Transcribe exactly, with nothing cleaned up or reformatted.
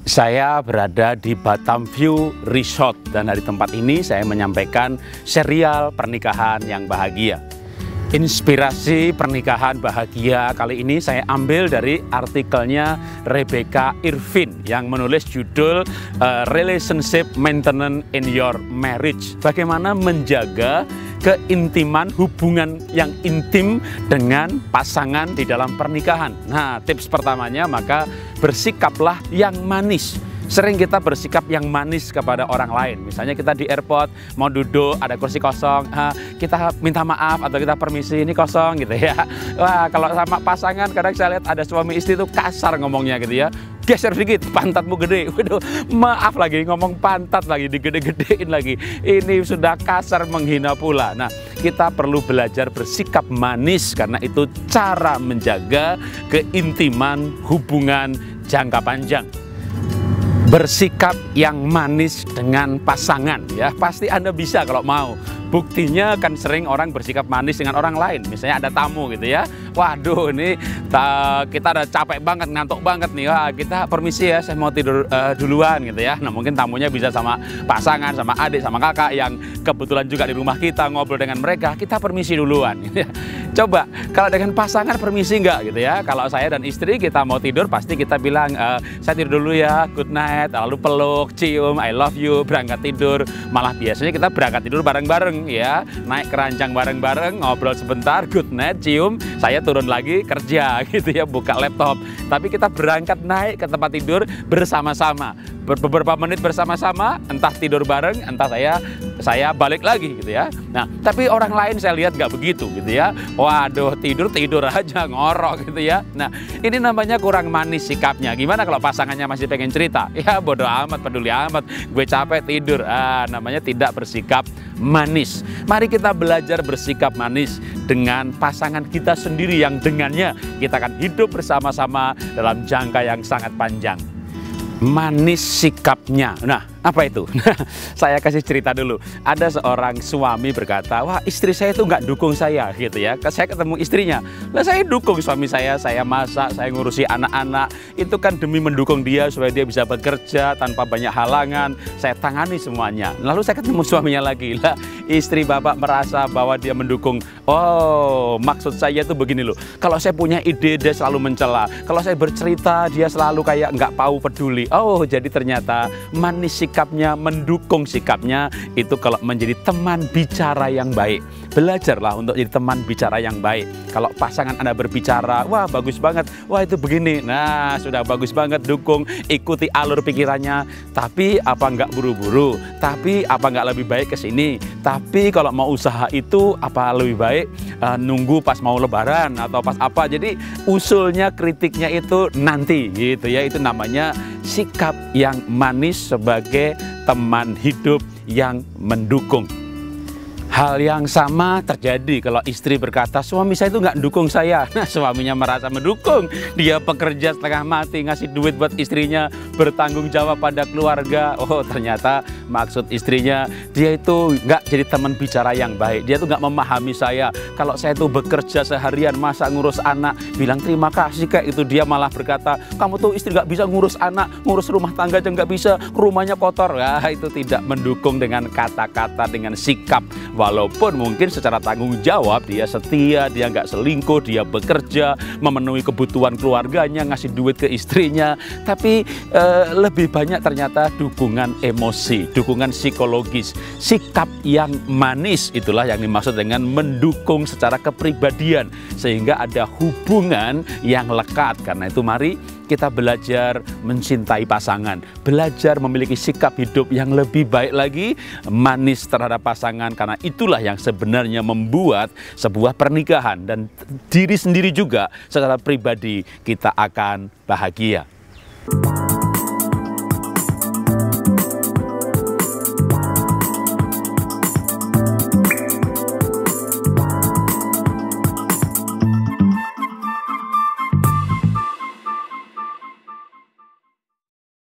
Saya berada di Batam View Resort dan dari tempat ini saya menyampaikan serial pernikahan yang bahagia. Inspirasi pernikahan bahagia kali ini saya ambil dari artikelnya Rebecca Irvin yang menulis judul uh, Relationship Maintenance in Your Marriage. Bagaimana menjaga keintiman, hubungan yang intim dengan pasangan di dalam pernikahan. Nah, tips pertamanya maka bersikaplah yang manis. Sering kita bersikap yang manis kepada orang lain. Misalnya kita di airport, mau duduk, ada kursi kosong, ha, kita minta maaf atau kita permisi, ini kosong gitu ya. Wah, kalau sama pasangan kadang saya lihat ada suami istri itu kasar ngomongnya gitu ya. Geser sedikit, pantatmu gede. Waduh, maaf lagi, ngomong pantat lagi, digede-gedein lagi. Ini sudah kasar, menghina pula. Nah, kita perlu belajar bersikap manis karena itu cara menjaga keintiman hubungan jangka panjang. Bersikap yang manis dengan pasangan, ya pasti Anda bisa kalau mau. Buktinya kan sering orang bersikap manis dengan orang lain. Misalnya ada tamu gitu ya. Waduh, ini ta, kita udah capek banget, ngantuk banget nih. Wah, kita permisi ya, saya mau tidur uh, duluan gitu ya. Nah, mungkin tamunya bisa sama pasangan, sama adik, sama kakak yang kebetulan juga di rumah kita, ngobrol dengan mereka. Kita permisi duluan. Gitu ya. Coba kalau dengan pasangan permisi enggak gitu ya. Kalau saya dan istri kita mau tidur pasti kita bilang e, saya tidur dulu ya, good night, lalu peluk, cium, I love you, berangkat tidur. Malah biasanya kita berangkat tidur bareng-bareng ya, naik keranjang bareng-bareng, ngobrol sebentar, good night, cium, saya turun lagi kerja gitu ya, buka laptop. Tapi kita berangkat naik ke tempat tidur bersama-sama. Beberapa menit bersama-sama, entah tidur bareng, entah saya saya balik lagi gitu ya. Nah, tapi orang lain saya lihat nggak begitu gitu ya. Waduh, tidur tidur aja ngorok gitu ya. Nah, ini namanya kurang manis sikapnya. Gimana kalau pasangannya masih pengen cerita? Ya bodo amat, peduli amat. Gue capek tidur. Ah, namanya tidak bersikap manis. Mari kita belajar bersikap manis dengan pasangan kita sendiri yang dengannya kita akan hidup bersama-sama dalam jangka yang sangat panjang. Manis sikapnya. Nah, apa itu? Saya kasih cerita dulu. Ada seorang suami berkata, wah istri saya itu nggak dukung saya gitu ya. Saya ketemu istrinya, lah saya dukung suami saya, saya masak, saya ngurusi anak-anak. Itu kan demi mendukung dia supaya dia bisa bekerja tanpa banyak halangan. Saya tangani semuanya. Lalu saya ketemu suaminya lagi, lah istri bapak merasa bahwa dia mendukung. Oh, maksud saya itu begini loh. Kalau saya punya ide dia selalu mencela. Kalau saya bercerita dia selalu kayak nggak mau peduli. Oh, jadi ternyata manis sikapnya, mendukung sikapnya itu kalau menjadi teman bicara yang baik. Belajarlah untuk jadi teman bicara yang baik. Kalau pasangan Anda berbicara, wah bagus banget, wah itu begini, nah sudah bagus banget, dukung, ikuti alur pikirannya. Tapi apa nggak buru-buru? Tapi apa nggak lebih baik ke sini? Tapi kalau mau usaha itu apa lebih baik uh, nunggu pas mau lebaran atau pas apa? Jadi usulnya, kritiknya itu nanti gitu ya. Itu namanya sikap yang manis sebagai teman hidup yang mendukung. Hal yang sama terjadi kalau istri berkata, suami saya itu nggak mendukung saya. Nah, suaminya merasa mendukung. Dia pekerja setengah mati, ngasih duit buat istrinya, bertanggung jawab pada keluarga. Oh, ternyata maksud istrinya, dia itu nggak jadi teman bicara yang baik. Dia itu nggak memahami saya. Kalau saya itu bekerja seharian, masa ngurus anak, bilang terima kasih kayak itu. Dia malah berkata, kamu tuh istri nggak bisa ngurus anak, ngurus rumah tangga aja nggak bisa, rumahnya kotor. Nah, itu tidak mendukung dengan kata-kata, dengan sikap. Walaupun mungkin secara tanggung jawab dia setia, dia nggak selingkuh, dia bekerja, memenuhi kebutuhan keluarganya, ngasih duit ke istrinya. Tapi eh, lebih banyak ternyata dukungan emosi, dukungan psikologis. Sikap yang manis itulah yang dimaksud dengan mendukung secara kepribadian. Sehingga ada hubungan yang lekat. Karena itu mari kita belajar mencintai pasangan, belajar memiliki sikap hidup yang lebih baik lagi, manis terhadap pasangan, karena itulah yang sebenarnya membuat sebuah pernikahan dan diri sendiri juga secara pribadi kita akan bahagia.